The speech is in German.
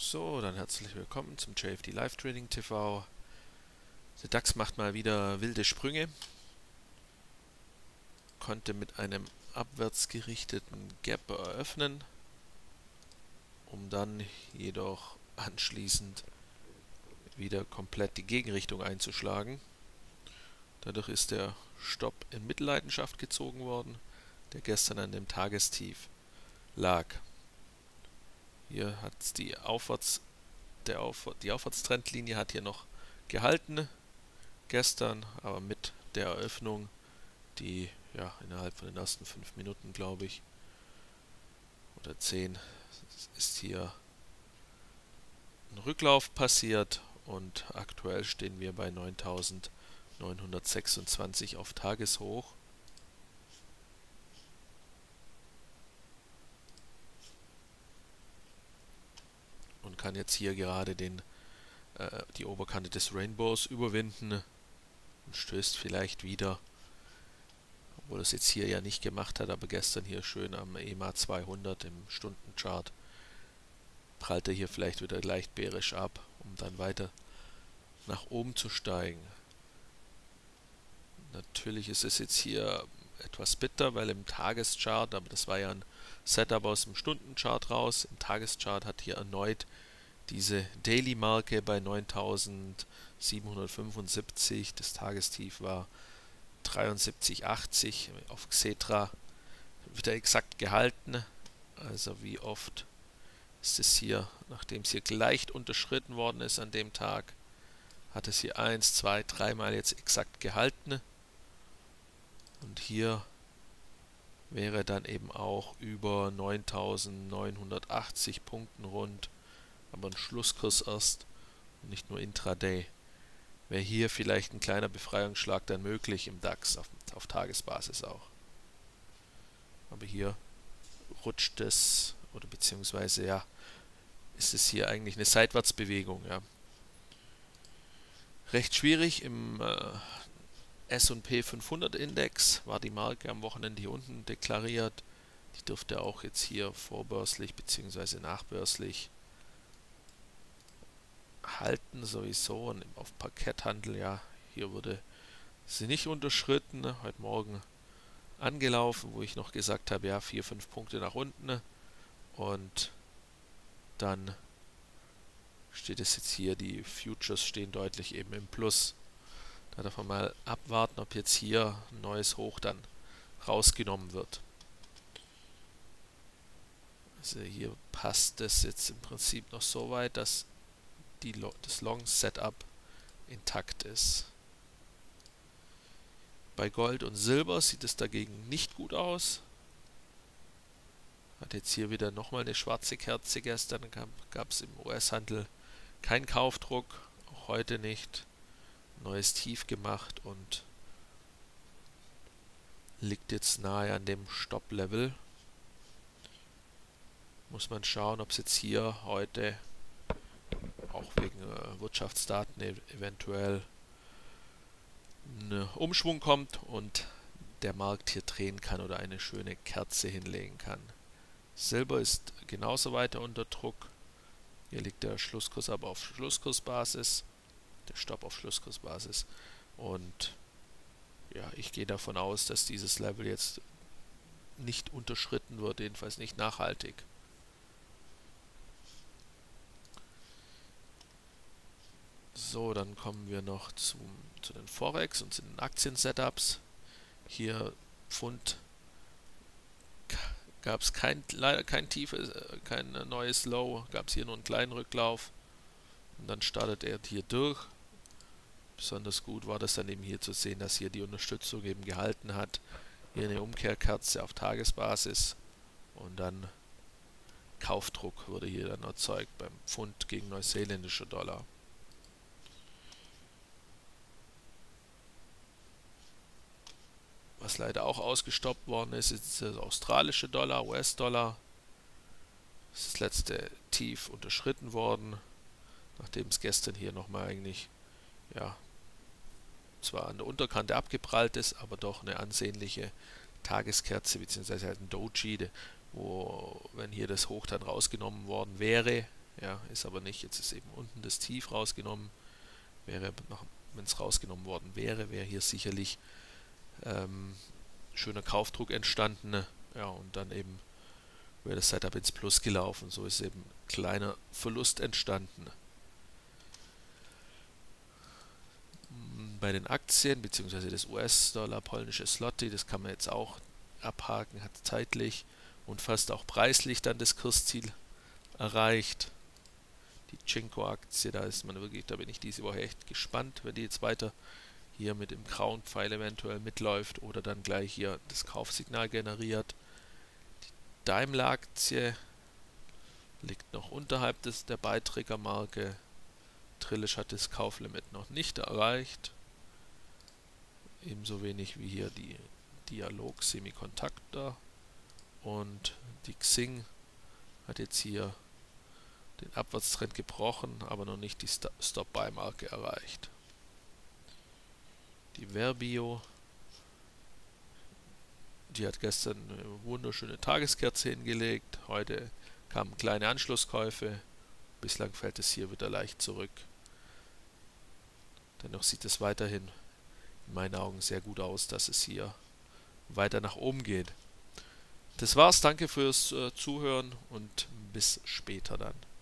So, dann herzlich willkommen zum JFD Live Trading TV. Der DAX macht mal wieder wilde Sprünge. Konnte mit einem abwärts gerichteten Gap eröffnen, um dann jedoch anschließend wieder komplett die Gegenrichtung einzuschlagen. Dadurch ist der Stopp in Mittelleidenschaft gezogen worden, der gestern an dem Tagestief lag. Hier hat die Aufwärtstrendlinie hat hier noch gehalten gestern, aber mit der Eröffnung, die ja innerhalb von den ersten 5 Minuten, glaube ich, oder 10, ist hier ein Rücklauf passiert und aktuell stehen wir bei 9.926 auf Tageshoch. Und kann jetzt hier gerade die Oberkante des Rainbows überwinden und stößt vielleicht wieder, obwohl es jetzt hier ja nicht gemacht hat, aber gestern hier schön am EMA 200 im Stundenchart prallt er hier vielleicht wieder leicht bärisch ab, um dann weiter nach oben zu steigen. Natürlich ist es jetzt hier etwas bitter, weil im Tageschart, aber das war ja ein Setup aus dem Stundenchart raus, im Tageschart hat hier erneut diese Daily-Marke bei 9.775, das Tagestief war 73,80 auf Xetra wieder exakt gehalten. Also wie oft ist es hier, nachdem es hier leicht unterschritten worden ist an dem Tag, hat es hier 1, 2, 3 Mal jetzt exakt gehalten. Und hier wäre dann eben auch über 9.980 Punkten rund, aber ein Schlusskurs erst und nicht nur Intraday. Wäre hier vielleicht ein kleiner Befreiungsschlag dann möglich im DAX, auf Tagesbasis auch. Aber hier rutscht es, oder beziehungsweise ja, ist es hier eigentlich eine Seitwärtsbewegung. Ja. Recht schwierig im S&P 500 Index war die Marke am Wochenende hier unten deklariert. Die dürfte auch jetzt hier vorbörslich bzw. nachbörslich halten sowieso, und auf Parketthandel, ja, hier wurde sie nicht unterschritten, heute Morgen angelaufen, wo ich noch gesagt habe, ja, 4, 5 Punkte nach unten, und dann steht es jetzt hier, die Futures stehen deutlich eben im Plus. Da darf man mal abwarten, ob jetzt hier ein neues Hoch dann rausgenommen wird. Also hier passt es jetzt im Prinzip noch so weit, dass das Long-Setup intakt ist. Bei Gold und Silber sieht es dagegen nicht gut aus. Hat jetzt hier wieder nochmal eine schwarze Kerze. Gestern gab es im US-Handel keinen Kaufdruck, auch heute nicht. Neues Tief gemacht und liegt jetzt nahe an dem Stopp-Level. Muss man schauen, ob es jetzt hier heute auch wegen Wirtschaftsdaten eventuell ein Umschwung kommt und der Markt hier drehen kann oder eine schöne Kerze hinlegen kann. Silber ist genauso weiter unter Druck. Hier liegt der Schlusskurs aber auf Schlusskursbasis, der Stopp auf Schlusskursbasis, und ja, ich gehe davon aus, dass dieses Level jetzt nicht unterschritten wird, jedenfalls nicht nachhaltig. So, dann kommen wir noch zu den Forex und zu den Aktien-Setups. Hier Pfund gab es leider kein neues Low, gab es hier nur einen kleinen Rücklauf und dann startet er hier durch. Besonders gut war das dann eben hier zu sehen, dass hier die Unterstützung eben gehalten hat. Hier eine Umkehrkerze auf Tagesbasis und dann Kaufdruck wurde hier dann erzeugt beim Pfund gegen neuseeländischer Dollar. Was leider auch ausgestoppt worden ist, ist der australische Dollar, US-Dollar. Das ist das letzte Tief unterschritten worden, nachdem es gestern hier nochmal eigentlich, ja, zwar an der Unterkante abgeprallt ist, aber doch eine ansehnliche Tageskerze bzw. halt ein Doji, wo, wenn hier das Hoch dann rausgenommen worden wäre, Ja, ist aber nicht. Jetzt ist eben unten das Tief rausgenommen. Wenn es rausgenommen worden wäre, wäre hier sicherlich schöner Kaufdruck entstanden. Ja, und dann eben wäre das Setup ins Plus gelaufen. So ist eben ein kleiner Verlust entstanden. Bei den Aktien, beziehungsweise das US-Dollar, polnische Zloty, das kann man jetzt auch abhaken, hat zeitlich und fast auch preislich dann das Kursziel erreicht. Die Cinco-Aktie, da bin ich diese Woche echt gespannt, wenn die jetzt weiter hier mit dem grauen Pfeil eventuell mitläuft oder dann gleich hier das Kaufsignal generiert. Die Daimler-Aktie liegt noch unterhalb der Beiträgermarke. Trillisch hat das Kauflimit noch nicht erreicht. Ebenso wenig wie hier die Dialog Semiconductor. Und die Xing hat jetzt hier den Abwärtstrend gebrochen, aber noch nicht die Stop-Buy-Marke erreicht. Die Verbio, die hat gestern eine wunderschöne Tageskerze hingelegt. Heute kamen kleine Anschlusskäufe. Bislang fällt es hier wieder leicht zurück. Dennoch sieht es weiterhin in meinen Augen sehr gut aus, dass es hier weiter nach oben geht. Das war's, danke fürs Zuhören und bis später dann.